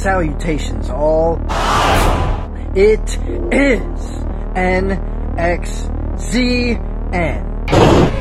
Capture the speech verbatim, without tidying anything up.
salutations all. It is N X Z N.